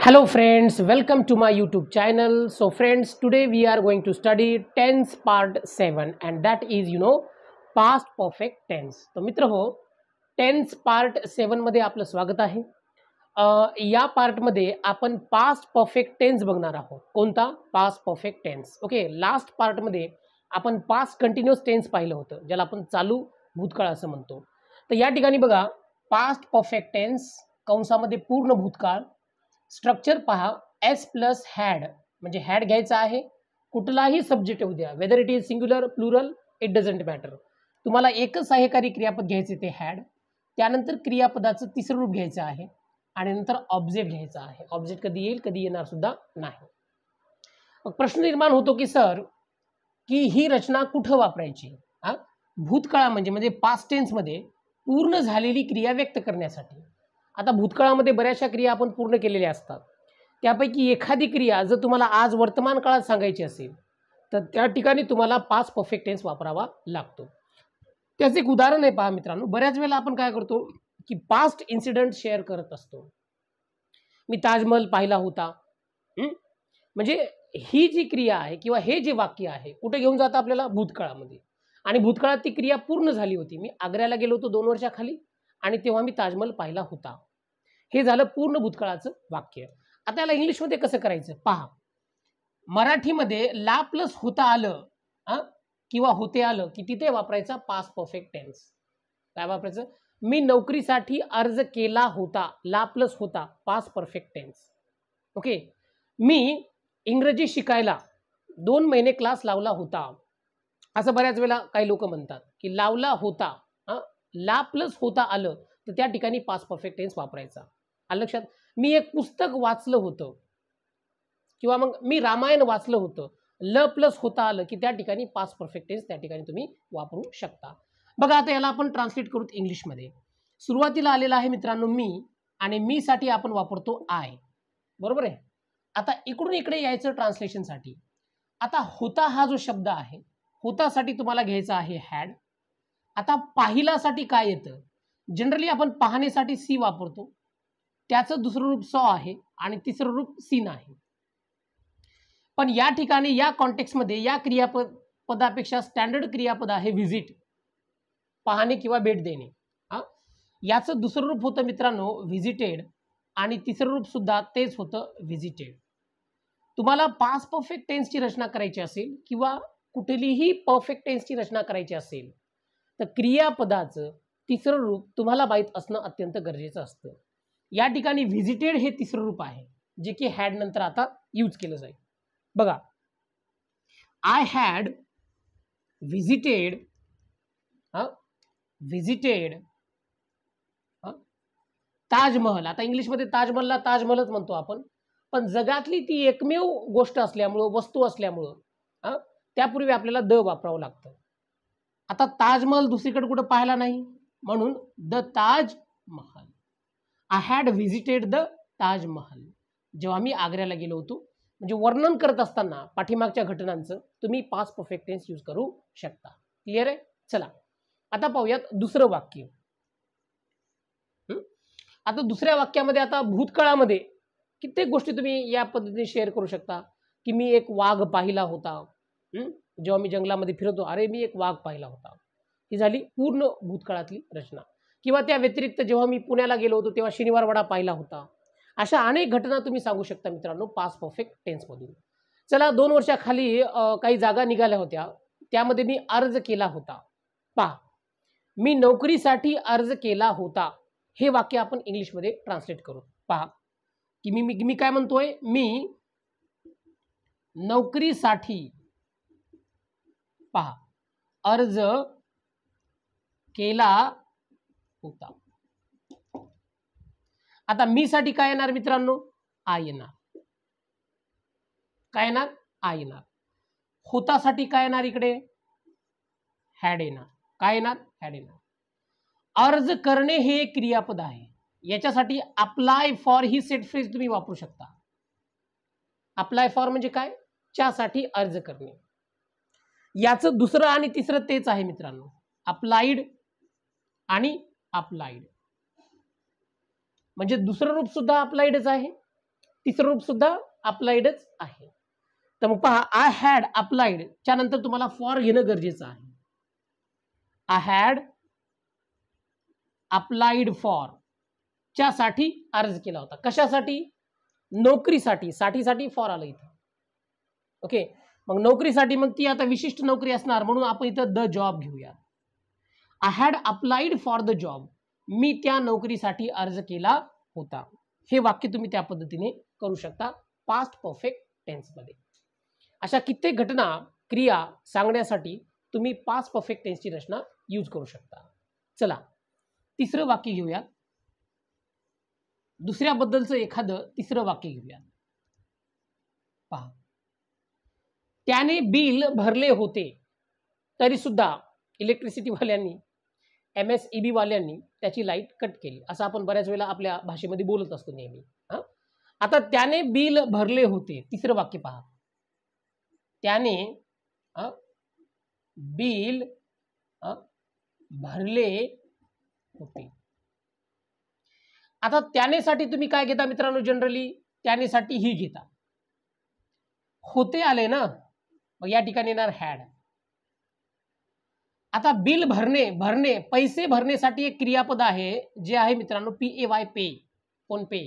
Hello friends, welcome to my YouTube channel. So friends, today we are going to study tense part 7 and that is past perfect tense. तो मित्र हो, tense part 7 मध्ये आपलं स्वागत आहे. या part मध्ये आपण पास्ट परफेक्ट टेन्स बघणार आहोत. कोणता? Past perfect tense. Okay, last part मध्ये आपण पास्ट कंटिन्युअस टेन्स पाहिलं होतं, ज्याला आपण चालू भूतकाळ असं म्हणतो. तर या ठिकाणी बघा, पास्ट परफेक्ट टेन्स कंसामध्ये पूर्ण भूतकाळ. स्ट्रक्चर पहा, एस प्लस हॅड म्हणजे हॅड घ्यायचा आहे. कुठलाही सब्जेक्ट येऊ द्या, whether it is singular plural it doesn't matter. तुम्हाला एकच सहाय्यकारी क्रियापद घ्यायचे ते हॅड. त्यानंतर क्रियापदाचं तिसरं रूप घ्यायचं आहे आणि नंतर ऑब्जेक्ट घ्यायचा आहे. ऑब्जेक्ट कधी येईल कधी येणार सुद्धा नाही. मग प्रश्न निर्माण होतो की सर की ही रचना कुठं वापरायची? भूतकाळा म्हणजे पास्ट टेन्समध्ये पूर्ण झालेली क्रिया व्यक्त करण्यासाठी. आता भूतकाळामध्ये बऱ्याचशा क्रिया आपण पूर्ण केलेल्या असतात. त्यापैकी एखादी क्रिया जर तुम्हाला आज वर्तमान काळात सांगायची असेल तर त्या ठिकाणी तुम्हाला पास्ट परफेक्ट टेन्स वापरावा लागतो. त्याचं एक उदाहरण आहे पहा मित्रांनो. बऱ्याच वेळेला आपण काय करतो की पास्ट इन्सिडेंट शेअर करत असतो. मी ताजमहल पाहिला होता. म्हणजे ही जी क्रिया आहे किंवा हे जे वाक्य आहे कुठे घेऊन जातं आपल्याला? भूतकाळामध्ये. आणि भूतकाळात ती क्रिया पूर्ण झाली होती. मी आग्र्याला गेलो होतो 2 वर्षाखाली आणि तेव्हा मी ताजमहल पाहिला होता. हे झालं पूर्ण भूतकाळाचं वाक्य. आता याला इंग्लिशमध्ये कसं करायचं पहा. मराठीमध्ये ला प्लस होता आलं किंवा होते आलं की तिथे वापरायचा पास्ट परफेक्ट टेन्स. काय वापरायचं? मी नोकरीसाठी अर्ज केला होता. ला प्लस होता, पास्ट परफेक्ट टेन्स. ओके. मी इंग्रजी शिकायला 2 महिने क्लास लावला होता. असं बऱ्याच वेळेला काही लोक म्हणतात की लावला होता. ला प्लस होता आलं तर त्या ठिकाणी पास्ट परफेक्ट टेन्स वापरायचा. आलं लक्षात? मी एक पुस्तक वाचलं होतं किंवा मग मी रामायण वाचलं होतं. ल प्लस होता आलं की त्या ठिकाणी पास्ट परफेक्ट टेन्स त्या ठिकाणी तुम्ही वापरू शकता. बघा आता याला आपण ट्रान्सलेट करू इंग्लिशमध्ये. सुरुवातीला आलेला आहे मित्रांनो मी, आणि मी साठी आपण वापरतो आय. बरोबर आहे. आता इकडून इकडे यायचं ट्रान्सलेशनसाठी. आता होता हा जो शब्द आहे, होतासाठी तुम्हाला घ्यायचा आहे हॅड. आता पाहिलासाठी काय येतं? जनरली आपण पाहण्यासाठी सी वापरतो. त्याचं दुसरं रूप सॉ आहे आणि तिसरं रूप सीन आहे. पण या ठिकाणी या कॉन्टेक्स्टमध्ये या क्रियापदापेक्षा स्टँडर्ड क्रियापद आहे व्हिजिट, पाहणे किंवा भेट देणे. याचं दुसरं रूप होतं मित्रांनो व्हिजिटेड आणि तिसरं रूप सुद्धा तेच होतं व्हिजिटेड. तुम्हाला पास्ट परफेक्ट टेन्सची रचना करायची असेल किंवा कुठलीही परफेक्ट टेन्सची रचना करायची असेल तर क्रियापदाचं तिसरं रूप तुम्हाला माहीत असणं अत्यंत गरजेचं असतं. या ठिकाणी व्हिजिटेड हे तिसरं रूप आहे जे की हॅड नंतर आता यूज केलं जाईल. बघा, आय हॅड व्हिजिटेड ताजमहल. आता इंग्लिशमध्ये ताजमहलला ताजमहलच म्हणतो आपण, पण जगातली ती एकमेव गोष्ट असल्यामुळं, वस्तू असल्यामुळं त्यापूर्वी आपल्याला द वापरावं लागतं. आता ताजमहल दुसरीकडे कुठं पाहायला नाही म्हणून the Taj Mahal. I had visited the Taj Mahal. जेव्हा मी आग्र्याला गेलो होतो. म्हणजे वर्णन करत असताना पाठीमागच्या घटनांचं तुम्ही पास्ट परफेक्ट टेन्स यूज करू शकता. क्लिअर आहे? चला आता पाहूयात दुसरं वाक्य. आता दुसऱ्या वाक्यामध्ये आता भूतकाळामध्ये कित्येक गोष्टी तुम्ही या पद्धतीने शेअर करू शकता की मी एक वाघ पाहिला होता. जेव्हा मी जंगलामध्ये फिरतो, अरे मी एक वाघ पाहिला होता. ही झाली पूर्ण भूतकाळातली रचना. किंवा त्या व्यतिरिक्त जेव्हा मी पुण्याला गेलो होतो तेव्हा शनिवार वाडा पाहिला होता. अशा अनेक घटना तुम्ही सांगू शकता मित्रांनो पास्ट परफेक्ट टेन्समधून. चला 2 वर्षाखाली काही जागा निघाल्या होत्या, त्यामध्ये मी अर्ज केला होता. पहा, मी नोकरीसाठी अर्ज केला होता. हे वाक्य आपण इंग्लिशमध्ये ट्रान्सलेट करू. पहा की मी काय म्हणतोय? मी नोकरीसाठी पहा अर्ज केला होता. आता मी साठी काय येणार मित्रांनो? आय येणार. काय येणार? आय येणार. होतासाठी काय येणार? इकडे हॅड येणार. काय येणार? हॅड येणार. अर्ज करणे हे एक क्रियापद आहे. याच्यासाठी अप्लाय फॉर ही सेट फ्रेज तुम्ही वापरू शकता. अप्लाय फॉर म्हणजे काय? च्यासाठी अर्ज करणे. याचं दुसरं आणि तिसरं तेच आहे मित्रांनो, अप्लाइड आणि अप्लाइड. म्हणजे दुसरं रूप सुद्धा अप्लाइडच आहे तिसरं रूप सुद्धा अप्लाइडच आहे. तर मग पहा, आय हॅड अप्लाइड च्या नंतर तुम्हाला फॉर घेणं गरजेचं आहे. आय हॅड अप्लाइड फॉर च्यासाठी अर्ज केला होता. कशासाठी? नोकरीसाठी. साठी फॉर आलं इथं. ओके, मग नोकरीसाठी, मग ती आता विशिष्ट नोकरी असणार म्हणून आपण इथं द जॉब घेऊया. I had applied for the job. मी त्या नोकरीसाठी अर्ज केला होता. हे वाक्य तुम्ही त्या पद्धतीने करू शकता पास्ट परफेक्ट टेन्समध्ये. अशा कित्येक घटना, क्रिया सांगण्यासाठी तुम्ही पास्ट परफेक्ट टेन्सची रचना यूज करू शकता. चला तिसरं वाक्य घेऊया. दुसऱ्याबद्दलचं एखादं तिसरं वाक्य घेऊया. पहा, त्याने बिल भरले होते तरी सुद्धा इलेक्ट्रिसिटीवाल्यांनी, MSEB वाल्यांनी त्याची लाईट कट केली. असं आपण बऱ्याच वेळेला आपल्या भाषेमध्ये बोलत असतो नेहमी. आता त्याने बिल भरले होते, तिसरं वाक्य पहा. त्याने बिल भरले होते. आता त्यानेसाठी तुम्ही काय घेता मित्रांनो? जनरली त्यानेसाठी ही घेता. होते आले ना, मग या ठिकाणी येणार हॅड. आता बिल भरणे पैसे भरण्यासाठी एक क्रियापद आहे जे आहे मित्रांनो PAY, पे. फोन पे.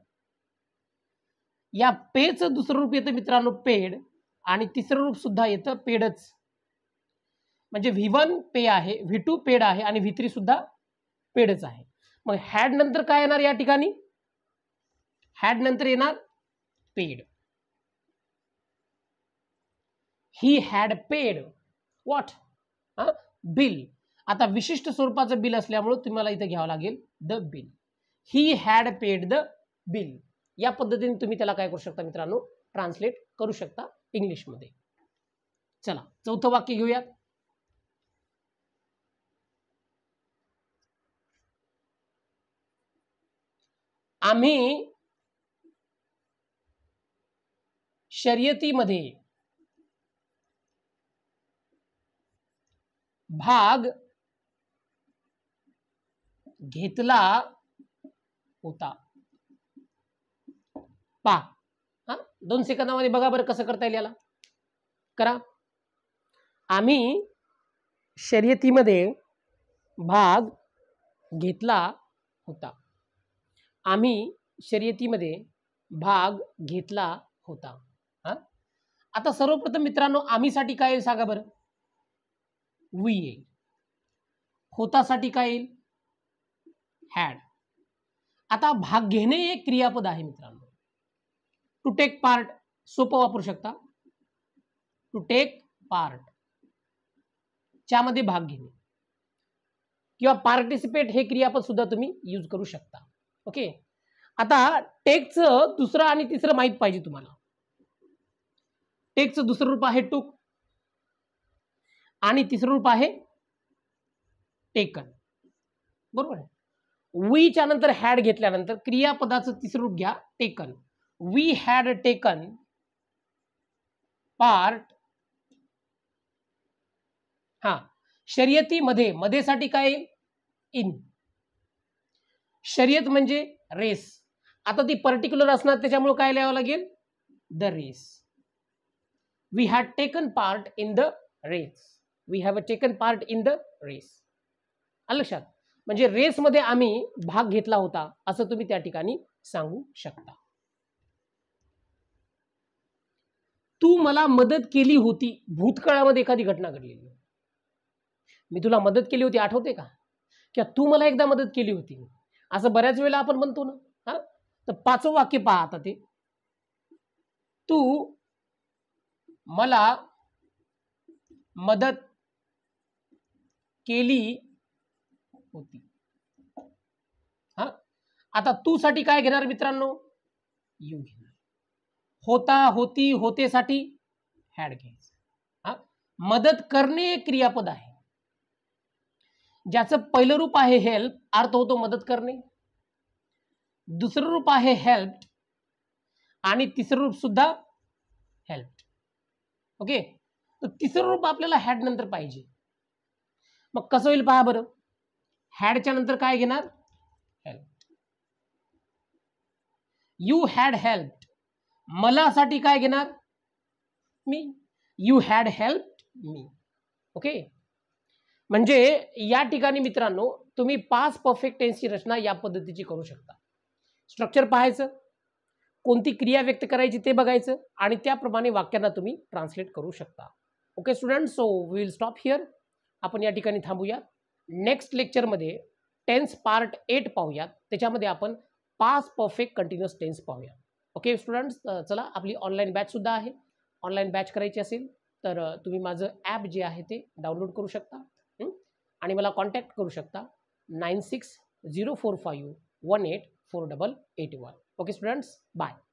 या पेचं दुसरं रूप येतं मित्रांनो पेड, आणि तिसरं रूप सुद्धा येतं पेडच. म्हणजे V1 पे आहे, V2 पेड आहे आणि V3 सुद्धा पेडच आहे. मग हॅड नंतर काय येणार या ठिकाणी? हॅड नंतर येणार paid. He had paid what? Bill. आता विशिष्ट स्वरूपाचं बिल असल्यामुळे तुम्हाला इथे घ्यावं लागेल the bill. He had paid the bill. या पद्धतीने तुम्ही त्याला काय करू शकता मित्रांनो? ट्रान्सलेट करू शकता इंग्लिशमध्ये. चला चौथं वाक्य घेऊया. आम्ही शर्यतीमध्ये भाग घेतला होता. पहा, 2 सेकंदामध्ये बघा बरं कसं करता येईल याला. करा. आम्ही शर्यतीमध्ये भाग घेतला होता. आम्ही शर्यतीमध्ये भाग घेतला होता. आता सर्वप्रथम मित्रांनो आम्हीसाठी काय येईल सांगा बरं? वी येईल. होतासाठी काय येईल? हॅड. आता भाग घेणे एक क्रियापद आहे मित्रांनो. टू टेक पार्ट सोपं वापरू शकता. टू टेक पार्ट च्यामध्ये भाग घेणे किंवा पार्टिसिपेट हे क्रियापद सुद्धा तुम्ही यूज करू शकता. ओके, आता टेकचं दुसरं आणि तिसरं माहित पाहिजे तुम्हाला. टेकचं दुसरं रूप आहे टूक आणि तिसरं रूप आहे टेकन. बरोबर आहे. वीच्या नंतर हॅड घेतल्यानंतर क्रियापदाचं तिसरं रूप घ्या taken. We had taken part. शर्यतीमध्ये, मध्येसाठी काय येईल? इन. शर्यत म्हणजे रेस. आता ती पर्टिक्युलर असणार त्याच्यामुळे काय लिहावं लागेल? The race. We had taken part in the race. We have taken part in the race. आलं लक्षात? म्हणजे रेसमध्ये आम्ही भाग घेतला होता असं तुम्ही त्या ठिकाणी सांगू शकता. तू मला मदत केली होती. भूतकाळामध्ये एखादी घटना घडलेली. मी तुला मदत केली होती, आठवते का? किंवा तू मला एकदा मदत केली होती, असं बऱ्याच वेळेला आपण म्हणतो ना. तर पाचवं वाक्य पहा आता ते. तू मला मदत केली होती. आता तू साठी काय घेणार मित्रांनो? यू घेणार. होता, होती, होतेसाठी हॅड घ्यायचं. मदत करणे क्रियापद आहे ज्याचं पहिलं रूप आहे हेल्प, अर्थ होतो मदत करणे. दुसरं रूप आहे हेल्प आणि तिसरं रूप सुद्धा हेल्प. ओके, तर तिसरं रूप आपल्याला हॅड नंतर पाहिजे. मग कसं होईल पहा बरं. हॅडच्या नंतर काय घेणार? हेल्प. You had help. मला साठी काय घेणार मी. You had helped me. Okay, म्हणजे या ठिकाणी मित्रांनो तुम्ही पास्ट परफेक्ट टेन्सची रचना या पद्धतीची करू शकता. स्ट्रक्चर पाहायचं, कोणती क्रिया व्यक्त करायची ते बघायचं आणि त्याप्रमाणे वाक्यांना तुम्ही ट्रान्सलेट करू शकता. Okay student, so we will stop here. आपण या ठिकाणी थांबूया. नेक्स्ट लेक्चरमध्ये टेन्स पार्ट 8 पाहूयात. त्याच्यामध्ये आपण पास्ट परफेक्ट कंटिन्युअस टेन्स पाहूया. ओके स्टुडंट्स, चला आपली ऑनलाईन बॅच सुद्धा आहे. ऑनलाईन बॅच करायची असेल तर तुम्ही माझं ॲप जे आहे ते डाउनलोड करू शकता आणि मला कॉन्टॅक्ट करू शकता 960451848881. Okay students, bye.